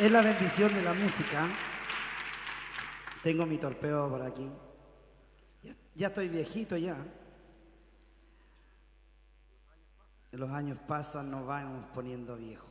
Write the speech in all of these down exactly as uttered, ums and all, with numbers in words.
Es la bendición de la música. Tengo mi torpeo por aquí. Ya, ya estoy viejito ya. Los años pasan, nos vamos poniendo viejos.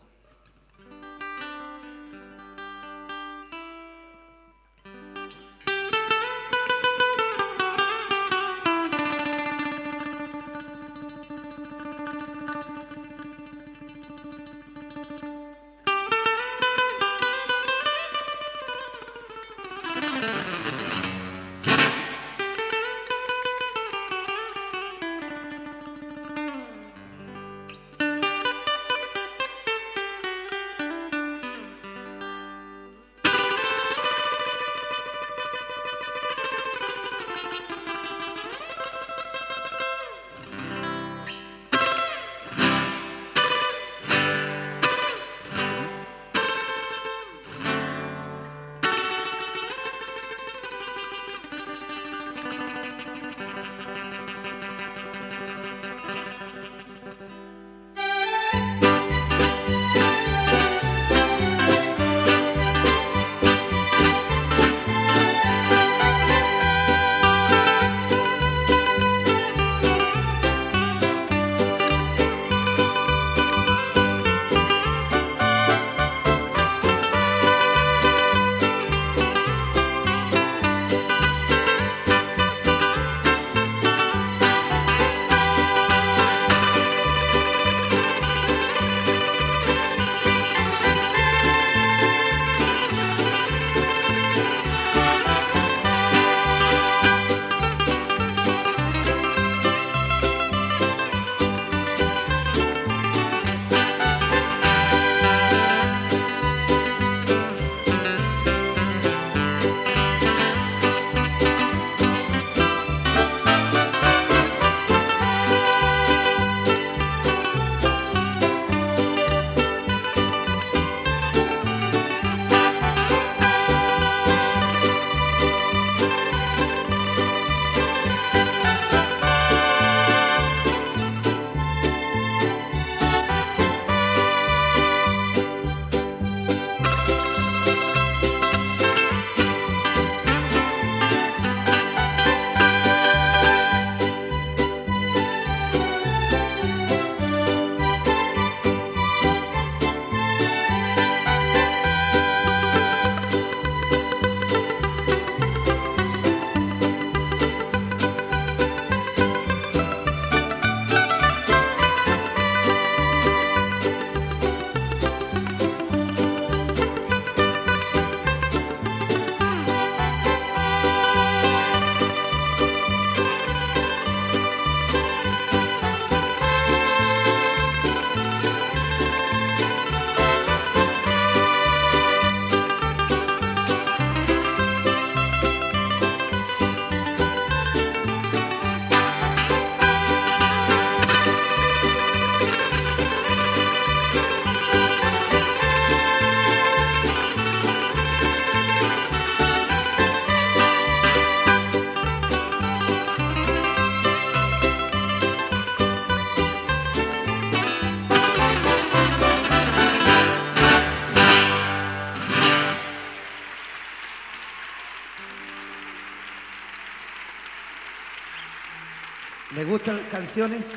¿Les gustan las canciones?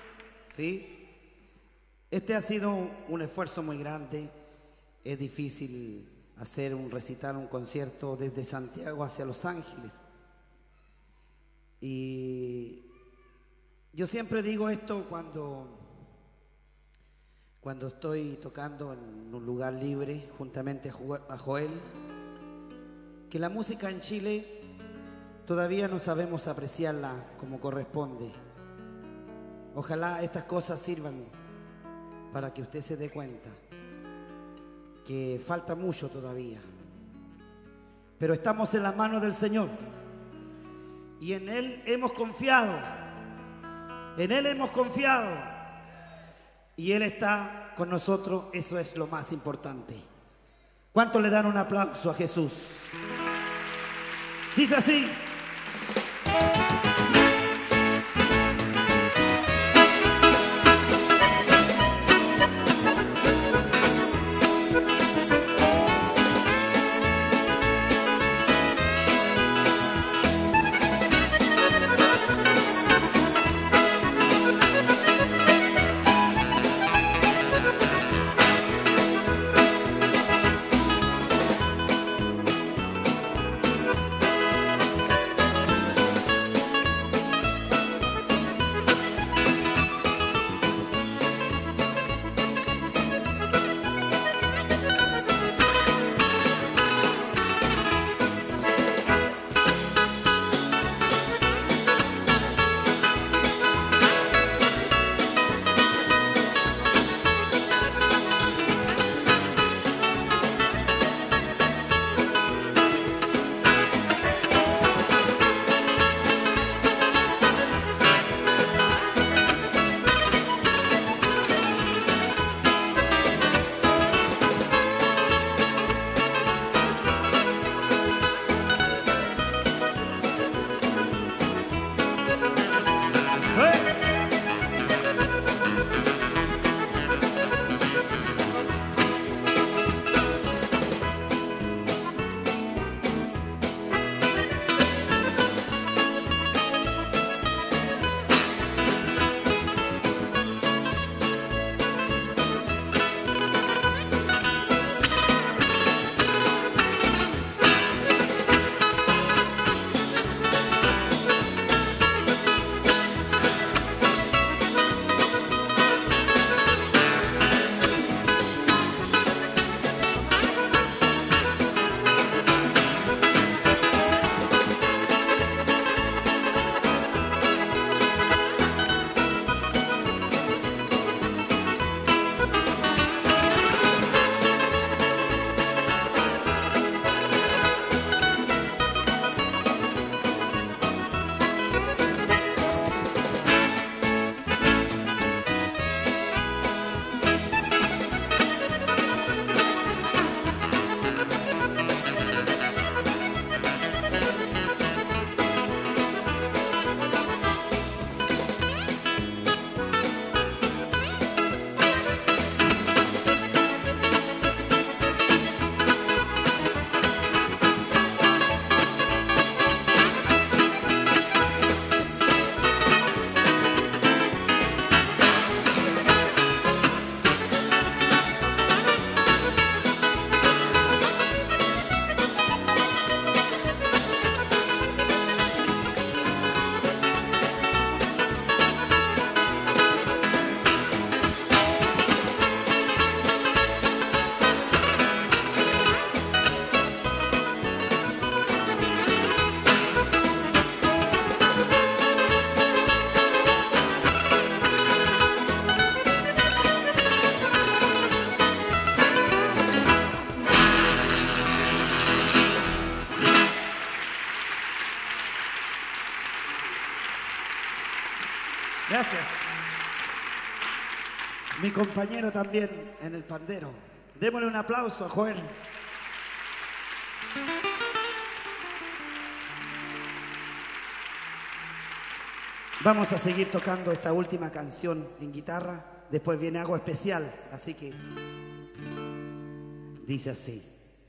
¿Sí? Este ha sido un esfuerzo muy grande. Es difícil hacer un recital, un concierto desde Santiago hacia Los Ángeles. Y yo siempre digo esto cuando, cuando estoy tocando en un lugar libre juntamente a Joel, que la música en Chile todavía no sabemos apreciarla como corresponde. Ojalá estas cosas sirvan para que usted se dé cuenta que falta mucho todavía. Pero estamos en las manos del Señor y en Él hemos confiado. En Él hemos confiado y Él está con nosotros. Eso es lo más importante. ¿Cuántos le dan un aplauso a Jesús? Dice así. mi compañero también en el pandero. Démosle un aplauso a Joel. Vamos a seguir tocando esta última canción en guitarra. Después viene algo especial, así que dice así.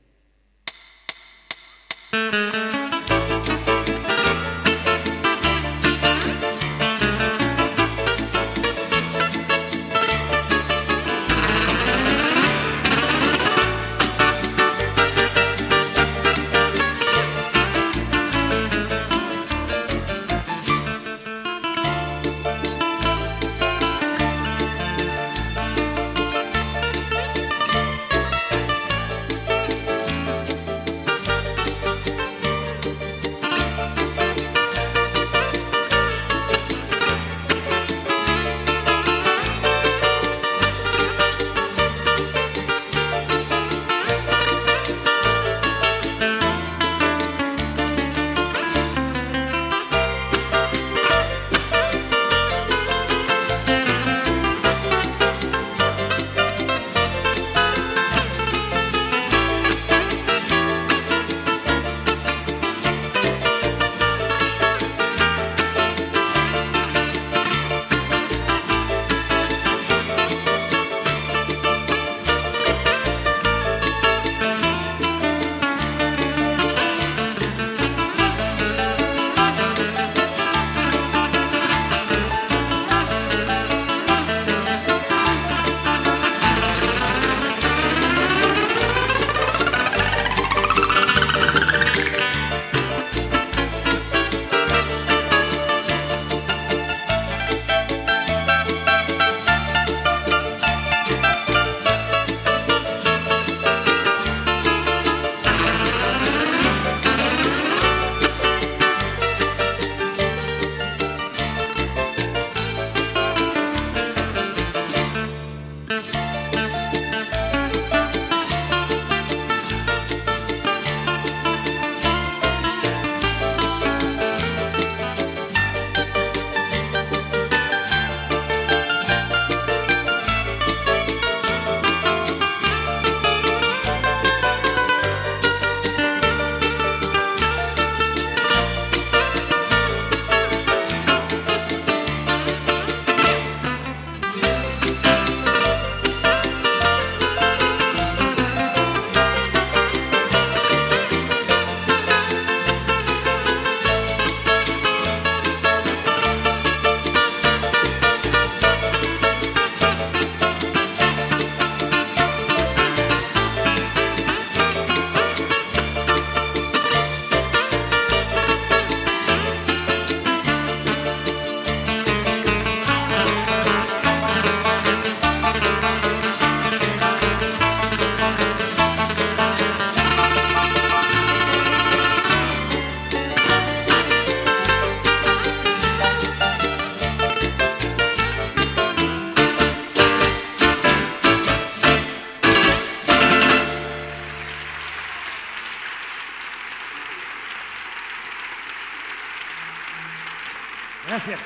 Gracias.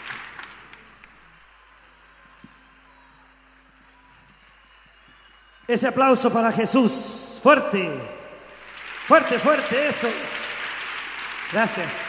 Ese aplauso para Jesús. Fuerte. Fuerte, fuerte, eso. Gracias.